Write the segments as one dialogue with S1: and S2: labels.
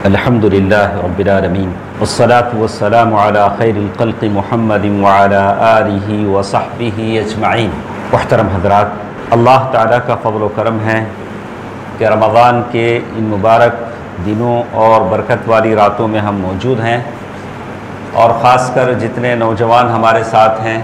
S1: الحمدللہ رب العالمین والصلاة والسلام علی خیر الخلق محمد وعلی آلہ وصحبہ اجمعین۔ محترم حضرات، اللہ تعالیٰ کا فضل و کرم ہے کہ رمضان کے ان مبارک دنوں اور برکت والی راتوں میں ہم موجود ہیں، اور خاص کر جتنے نوجوان ہمارے ساتھ ہیں،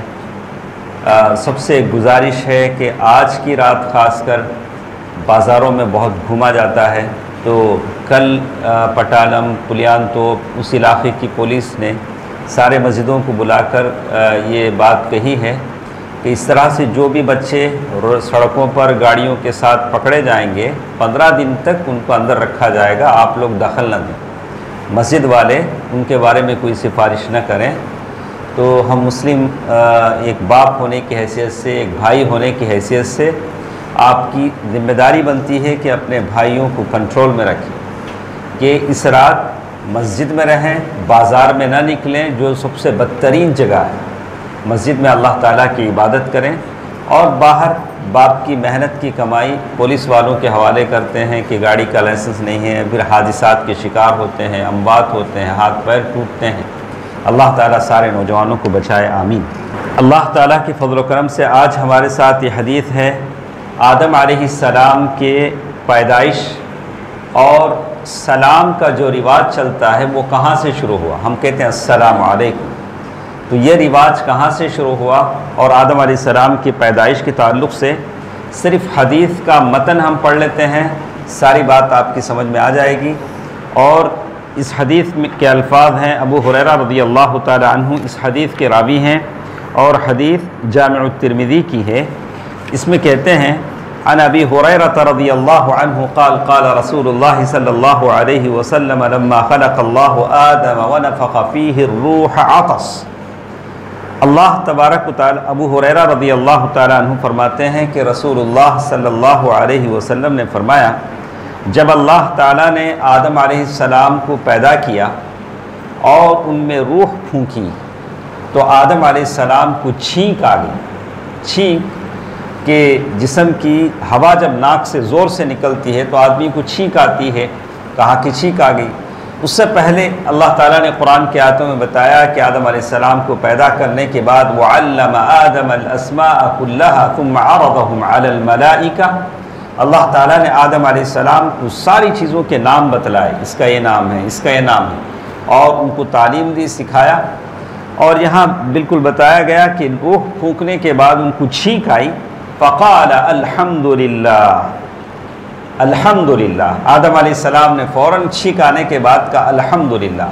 S1: سب سے گزارش ہے کہ آج کی رات خاص کر بازاروں میں بہت گھوما جاتا ہے، تو کل پٹالم پلیان تو اس علاقے کی پولیس نے سارے مسجدوں کو بلا کر یہ بات کہی ہے کہ اس طرح سے جو بھی بچے سڑکوں پر گاڑیوں کے ساتھ پکڑے جائیں گے 15 دن تک ان کو اندر رکھا جائے گا، آپ لوگ دخل نہ دیں، مسجد والے ان کے بارے میں کوئی سفارش نہ کریں۔ تو ہم مسلم ایک باپ ہونے کی حیثیت سے، ایک بھائی ہونے کی حیثیت سے آپ کی ذمہ داری بنتی ہے کہ اپنے بھائیوں کو کنٹرول میں رکھیں، کہ اس رات مسجد میں رہیں، بازار میں نہ نکلیں جو سب سے بدترین جگہ ہے۔ مسجد میں اللہ تعالیٰ کی عبادت کریں، اور باہر باپ کی محنت کی کمائی پولیس والوں کے حوالے کرتے ہیں کہ گاڑی کا لائسنس نہیں ہے، پھر حادثات کے شکار ہوتے ہیں، اموات ہوتے ہیں، ہاتھ پیر ٹوٹتے ہیں۔ اللہ تعالیٰ سارے نوجوانوں کو بچائے، آمین۔ اللہ تعالیٰ کے فضل و کرم سے آج ہمارے ساتھ یہ حدیث ہے آدم علیہ السلام کے پیدائش اور سلام کا جو رواج چلتا ہے وہ کہاں سے شروع ہوا۔ ہم کہتے ہیں السلام علیکم، تو یہ رواج کہاں سے شروع ہوا، اور آدم علیہ السلام کی پیدائش کے تعلق سے صرف حدیث کا متن ہم پڑھ لیتے ہیں، ساری بات آپ کی سمجھ میں آ جائے گی۔ اور اس حدیث کے الفاظ ہیں، ابو ہریرہ رضی اللہ تعالی عنہ اس حدیث کے راوی ہیں، اور حدیث جامع الترمذی کی ہے۔ اس میں کہتے ہیں عن ابی ہریرہ رضی اللہ عنہ قال قال رسول اللہ صلی اللہ علیہ وسلم لما خلق اللہ آدم ونفخ فیہ الروح عطس۔ اللہ تبارک و تعالی، ابو ہریرہ رضی اللہ تعالی عنہ فرماتے ہیں کہ رسول اللہ صلی اللہ علیہ وسلم نے فرمایا، جب اللہ تعالیٰ نے آدم علیہ السلام کو پیدا کیا اور ان میں روح پھونکی تو آدم علیہ السلام کو چھینک آ گئی۔ چھینک کہ جسم کی ہوا جب ناک سے زور سے نکلتی ہے تو آدمی کو چھینک آتی ہے، کہا کہ چھینک آ گئی۔ اس سے پہلے اللہ تعالیٰ نے قرآن کے آیتوں میں بتایا کہ آدم علیہ السلام کو پیدا کرنے کے بعد وَعَلَّمَ آدَمَ الْأَسْمَاءَ كُلَّهَا ثُمَّ عَرَضَهُمْ عَلَى الْمَلَائِكَةِ، اللہ تعالیٰ نے آدم علیہ السلام کو ساری چیزوں کے نام بتلائے، اس کا یہ نام ہے، اس کا یہ نام ہے، اور ان کو تعلیم دی، سکھایا۔ اور یہاں بالکل بتایا گیا کہ روح پھونکنے کے بعد ان کو چھینک آئی، فقال الحمدللہ، الحمدللہ، آدم علیہ السلام نے فوراً چھینک آنے کے بعد کہا الحمدللہ۔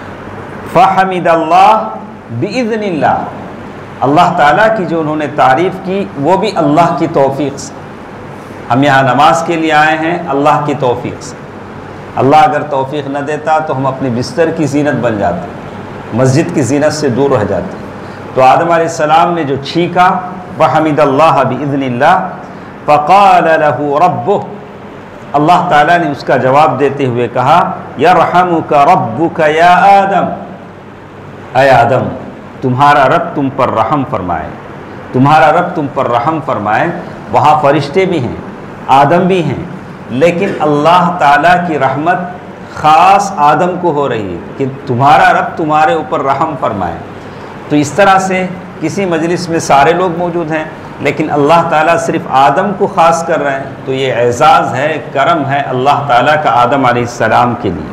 S1: فحمد اللہ بإذن اللہ، اللہ تعالیٰ کی جو انہوں نے تعریف کی وہ بھی اللہ کی توفیق سے۔ ہم یہاں نماز کے لیے آئے ہیں اللہ کی توفیق سے۔ اللہ اگر توفیق نہ دیتا تو ہم اپنے بستر کی زینت بن جاتے، مسجد کی زینت سے دور رہ جاتے۔ تو آدم علیہ السلام نے جو چھینکا، وحمد اللہ بإذن اللہ، فقال له ربہ، اللہ تعالیٰ نے اس کا جواب دیتے ہوئے کہا یرحمک ربک یا آدم، اے آدم تمہارا رب تم پر رحم فرمائے، تمہارا رب تم پر رحم فرمائے۔ وہاں فرشتے بھی ہیں، آدم بھی ہیں، لیکن اللہ تعالیٰ کی رحمت خاص آدم کو ہو رہی ہے کہ تمہارا رب تمہارے اوپر رحم فرمائے۔ تو اس طرح سے کسی مجلس میں سارے لوگ موجود ہیں لیکن اللہ تعالیٰ صرف آدم کو خاص کر رہے ہیں، تو یہ اعزاز ہے، کرم ہے اللہ تعالیٰ کا آدم علیہ السلام کے لیے۔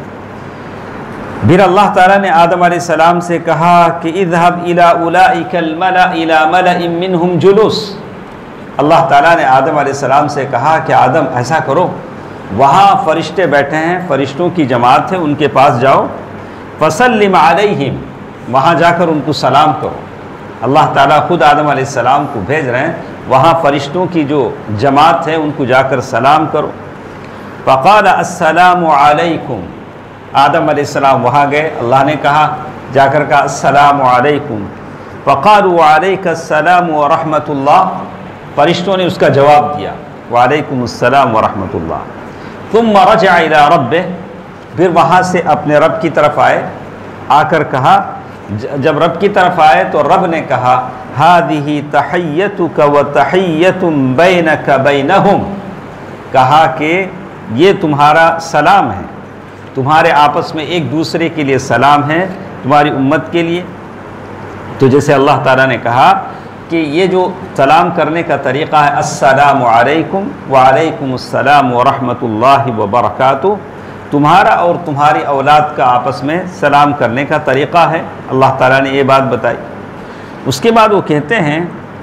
S1: پھر اللہ تعالیٰ نے آدم علیہ السلام سے کہا کہ اذهب الى اولئک الملأ الى ملأ منهم جلوس، اللہ تعالیٰ نے آدم علیہ السلام سے کہا کہ آدم ایسا کرو، وہاں فرشتے بیٹھے ہیں، فرشتوں کی جماعت ہے، ان کے پاس جاؤ، فسلم علیہم، وہاں جا کر ان کو سلام کرو۔ اللہ تعالیٰ خود آدم علیہ السلام کو بھیج رہے ہیں، وہاں فرشتوں کی جو جماعت ہے ان کو جا کر سلام کرو۔ فقال السلام علیکم، آدم علیہ السلام وہاں گئے، اللہ نے کہا، جا کر کہا السلام علیکم۔ فقالوا وعلیک السلام ورحمۃ اللہ، فرشتوں نے اس کا جواب دیا وعلیکم السلام ورحمۃ اللہ۔ ثم رجع الی ربہ، پھر وہاں سے اپنے رب کی طرف آئے، آ کر کہا، جب رب کی طرف آئے تو رب نے کہا ہذہ تحیتک وتحیۃ بینک بینہم، کہا کہ یہ تمہارا سلام ہے تمہارے آپس میں ایک دوسرے کے لیے سلام ہے تمہاری امت کے لیے۔ تو جیسے اللہ تعالیٰ نے کہا کہ یہ جو سلام کرنے کا طریقہ ہے، السلام علیکم وعلیکم السلام ورحمۃ اللہ وبرکاتہ، تمہارا اور تمہاری اولاد کا آپس میں سلام کرنے کا طریقہ ہے، اللہ تعالیٰ نے یہ بات بتائی۔ اس کے بعد وہ کہتے ہیں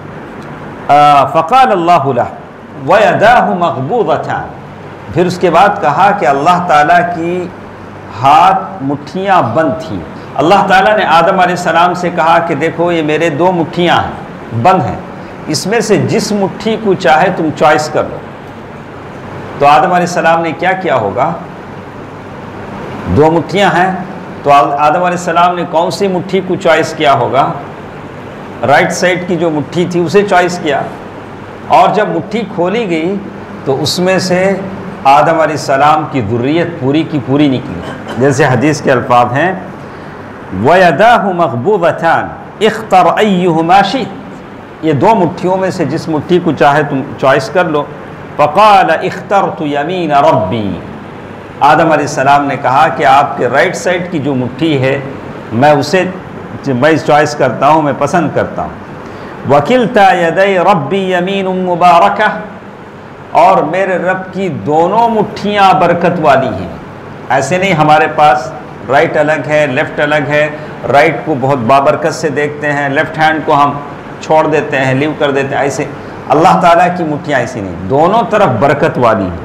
S1: فقال اللہ لہ وَيَدَاهُ مَغْبُوضَتَانِ، پھر اس کے بعد کہا کہ اللہ تعالیٰ کی ہاتھ مٹھیاں بند تھیں۔ اللہ تعالیٰ نے آدم علیہ السلام سے کہا کہ دیکھو یہ میرے دو مٹھیاں ہیں، بند ہیں، اس میں سے جس مٹھی کو چاہے تم چوائس کر لو۔ تو آدم علیہ السلام نے کیا کیا ہوگا؟ دو مٹھیاں ہیں تو آدم علیہ السلام نے کون سی مٹھی کو چوائس کیا ہوگا؟ رائٹ سائڈ کی جو مٹھی تھی اسے چوائس کیا، اور جب مٹھی کھولی گئی تو اس میں سے آدم علیہ السلام کی ذریت پوری کی پوری نکلی۔ جیسے حدیث کے الفاظ ہیں وَيَدَاهُ مَغْبُوضَتَانِ اخْتَرْ أَيُّهُمَا شِئْتَ، یہ دو مٹھیوں میں سے جس مٹھی کو چاہے تم چوائس کر لو۔ فَقَالَ اخْتَرْتُ يَمِينَ رَبِّي، آدم علیہ السلام نے کہا کہ آپ کے رائٹ سائڈ کی جو مٹھی ہے میں اسے چوائس کرتا ہوں، میں پسند کرتا ہوں۔ وَكِلْتَا يَدَيْ رَبِّي يَمِينٌ مُبَارَكَةٌ، اور میرے رب کی دونوں مٹھیاں برکت والی ہیں۔ ایسے نہیں ہمارے پاس رائٹ الگ ہے لیفٹ الگ ہے، رائٹ کو بہت بابرکت سے دیکھتے ہیں، لیفٹ ہینڈ کو ہم چھوڑ دیتے ہیں، لیو کر دیتے ہیں، ایسے اللہ تعالیٰ کی مٹھیاں ایسی نہیں، دونوں طرف برکت والی ہیں۔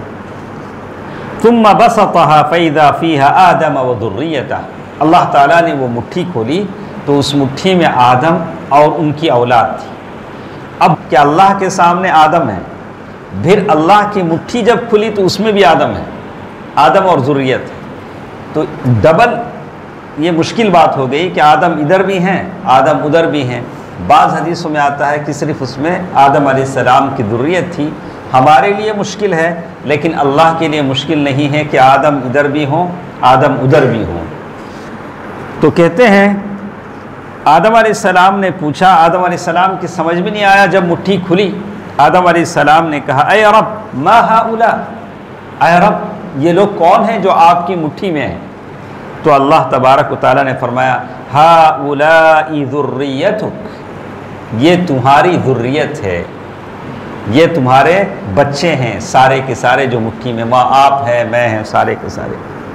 S1: ثم بسطها فإذا فيها آدم وذريته، اللہ تعالیٰ نے وہ مٹھی کھولی تو اس مٹھی میں آدم اور ان کی اولاد تھی۔ اب کیا اللہ کے سامنے آدم ہے، پھر اللہ کی مٹھی جب کھلی تو اس میں بھی آدم ہے، آدم اور ذریت ہے، تو ڈبل یہ مشکل بات ہو گئی کہ آدم ادھر بھی ہیں آدم ادھر بھی ہیں۔ بعض حدیثوں میں آتا ہے کہ صرف اس میں آدم علیہ السلام کی ذریت تھی۔ ہمارے لیے مشکل ہے لیکن اللہ کے لیے مشکل نہیں ہے کہ آدم ادھر بھی ہوں آدم ادھر بھی ہوں۔ تو کہتے ہیں آدم علیہ السلام نے پوچھا، آدم علیہ السلام کی سمجھ میں نہیں آیا، جب مٹھی کھلی آدم علیہ السلام نے کہا اے رب ما ہؤلاء، اے رب یہ لوگ کون ہیں جو آپ کی مٹھی میں ہیں؟ تو اللہ تبارک و تعالیٰ نے فرمایا ہؤلاء ذریتک، یہ تمہاری ذریت ہے، یہ تمہارے بچے ہیں سارے کے سارے جو مٹھی میں، ماں آپ ہے میں ہیں سارے کے سارے۔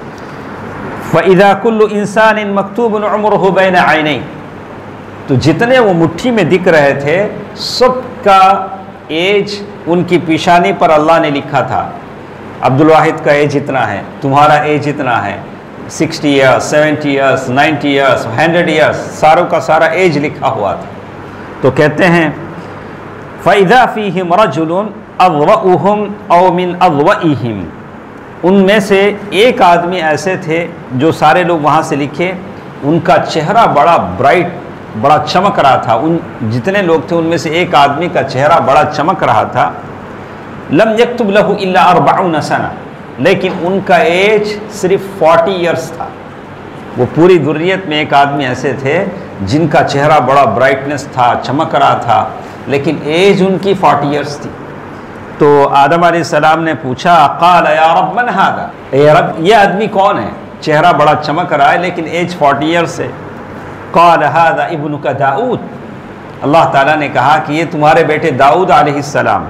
S1: فَإِذَا كُلُّ إِنسَانٍ مَكْتُوبٌ عُمُرُهُ بَيْنَ عَيْنَيْهِ، تو جتنے وہ مٹھی میں دکھ رہے تھے سب کا ایج ان کی پیشانی پر اللہ نے لکھا تھا۔ عبدالواحد کا ایج اتنا ہے، تمہارا ایج اتنا ہے، 60 ایئرس 70 ایئرس 90 ایئرس 100 ایئرس، ساروں کا سارا ایج لکھا ہوا تھا۔ تو کہتے ہیں فَإِذَا فِيهِمْ رَجُلٌ أَضْوَأُهُمْ أَوْ مِنْ أَضْوَئِهِمْ، ان میں سے ایک آدمی ایسے تھے جو سارے لوگ وہاں سے لکھے، ان کا چہرہ بڑا برائٹ، بڑا چمک رہا تھا، ان جتنے لوگ تھے ان میں سے ایک آدمی کا چہرہ بڑا چمک رہا تھا۔ لم یکتب لہ الا 40 سنہ، لیکن ان کا ایج صرف 40 ایئرس تھا۔ وہ پوری ذریت میں ایک آدمی ایسے تھے جن کا چہرہ بڑا برائٹنس تھا، چمک رہا تھا، لیکن ایج ان کی 40 ایئرس تھی۔ تو آدم علیہ السلام نے پوچھا قال یا رب من ھذا، اے رب یہ آدمی کون ہے، چہرہ بڑا چمک رہا ہے لیکن ایج 40 ایئرس ہے۔ قال ھذا ابنک داؤد، اللہ تعالیٰ نے کہا کہ یہ تمہارے بیٹے داؤد علیہ السلام۔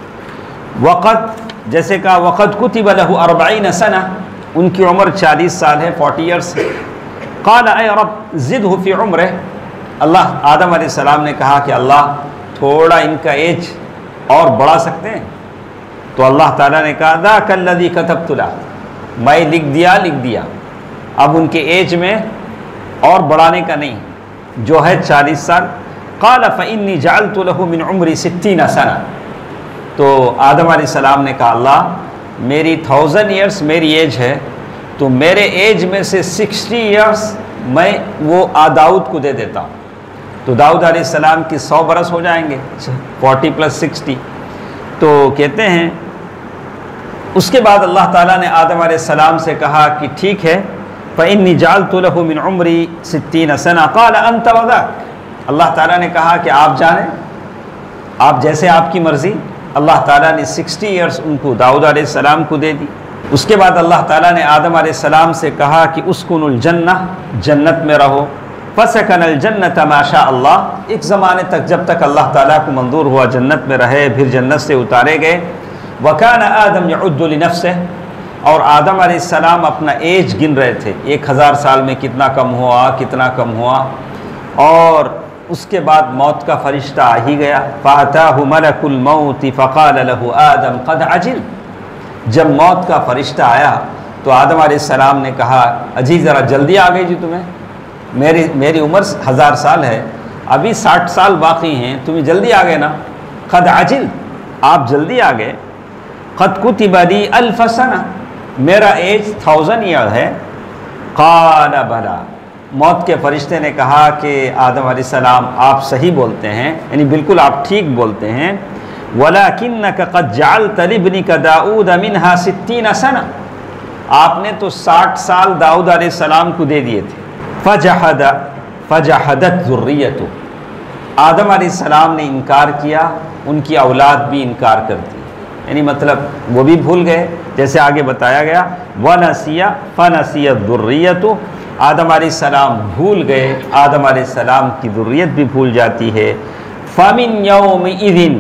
S1: وقت جیسے کہا وقت کتب لہ 40 سنہ، ان کی عمر 40 سال ہے، 40 ایئرس ہے۔ قال اے رب زدہ فی عمرہ، اللہ آدم علیہ السلام نے کہا کہ اللہ تھوڑا ان کا ایج اور بڑھا سکتے ہیں؟ تو اللہ تعالیٰ نے کہا ذاک الذی کتبت لہ، میں لکھ دیا، اب ان کے ایج میں اور بڑھانے کا نہیں، جو ہے 40 سال۔ قال فإنی جعلت لہ من عمری 60 سنہ، تو آدم علیہ السلام نے کہا اللہ میری 1000 ایئرس میری ایج ہے، تو میرے ایج میں سے 60 ایئرس میں وہ داؤد کو دے دیتا ہوں، تو داؤد علیہ السلام کی 100 برس ہو جائیں گے، 40 + 60۔ تو کہتے ہیں اس کے بعد اللہ تعالیٰ نے آدم علیہ السلام سے کہا کہ ٹھیک ہے فإنی جعلت لہ من عمری 60 سنہ قال انت وذاک، اللہ تعالیٰ نے کہا کہ آپ جانیں، آپ جیسے آپ کی مرضی۔ اللہ تعالیٰ نے 60 ایئرس ان کو داؤد علیہ السلام کو دے دی۔ اس کے بعد اللہ تعالیٰ نے آدم علیہ السلام سے کہا کہ اسکن الجنہ، جنت میں رہو، فسکن الجنت ما شاء اللہ، ایک زمانے تک جب تک اللہ تعالیٰ کو منظور ہوا جنت میں رہے، پھر جنت سے اتارے گئے۔ وکان آدم یعد لنفسہ، اور آدم علیہ السلام اپنا ایج گن رہے تھے، 1000 سال میں کتنا کم ہوا، کتنا کم ہوا، اور اس کے بعد موت کا فرشتہ آ ہی گیا۔ فأتاہ ملک الموت فقال له آدم قد عجل، جب موت کا فرشتہ آیا تو آدم علیہ السلام نے کہا اجی ذرا جلدی آ گئی جی تمہیں، میری عمر 1000 سال ہے، ابھی 60 سال باقی ہیں، تمہیں جلدی آ گئے نا، قد عجل، آپ جلدی آ گئے۔ قد کتب لی 1000 سنہ، میرا ایج 1000 ایئر ہے۔ قال بلا، موت کے فرشتے نے کہا کہ آدم علیہ السلام آپ صحیح بولتے ہیں، یعنی بالکل آپ ٹھیک بولتے ہیں۔ وَلَكِنَّكَ قَدْ جَعَلْتَ لِابْنِكَ دَاؤُودَ مِنْهَا 60 سنہ، آپ نے تو 60 سال داؤد علیہ السلام کو دے دیے تھے۔ فَجَحَدَتْ ذُرِّيَّتُهُ، آدم علیہ السلام نے انکار کیا، ان کی اولاد بھی انکار کرتی، یعنی مطلب وہ بھی بھول گئے، جیسے آگے بتایا گیا وَنَسِيَ فَنَسِيَتْ ذُرِّيَّتُهُ، آدم علیہ السلام بھول گئے، آدم علیہ السلام کی ذریت بھی بھول جاتی ہے۔ فَمِنْ يَوْمِئِذٍ،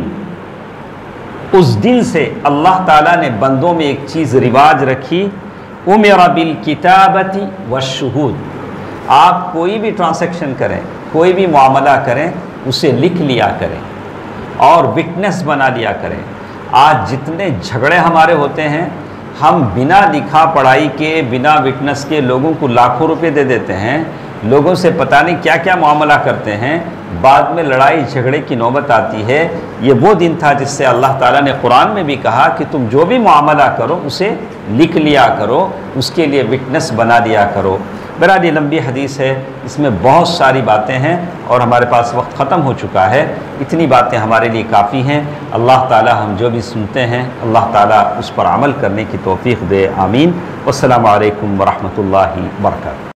S1: اس دن سے اللہ تعالیٰ نے بندوں میں ایک چیز رواج رکھی، اُمِرَ بِالْكِتَابَةِ وَالشُّهُودِ، آپ کوئی بھی ٹرانزیکشن کریں، کوئی بھی معاملہ کریں، اسے لکھ لیا کریں اور وٹنس بنا لیا کریں۔ آج جتنے جھگڑے ہمارے ہوتے ہیں، ہم بنا لکھا پڑھائی کے، بنا وٹنس کے لوگوں کو لاکھوں روپے دے دیتے ہیں، لوگوں سے پتہ نہیں کیا کیا معاملہ کرتے ہیں، بعد میں لڑائی جھگڑے کی نوبت آتی ہے۔ یہ وہ دن تھا جس سے اللہ تعالیٰ نے قرآن میں بھی کہا کہ تم جو بھی معاملہ کرو اسے لکھ لیا کرو، اس کے لیے وٹنس بنا لیا کرو۔ بہرحال یہ لمبی حدیث ہے، اس میں بہت ساری باتیں ہیں اور ہمارے پاس وقت ختم ہو چکا ہے، اتنی باتیں ہمارے لیے کافی ہیں۔ اللہ تعالیٰ ہم جو بھی سنتے ہیں اللہ تعالیٰ اس پر عمل کرنے کی توفیق دے، آمین۔ والسلام علیکم ورحمۃ اللہ وبرکاتہ۔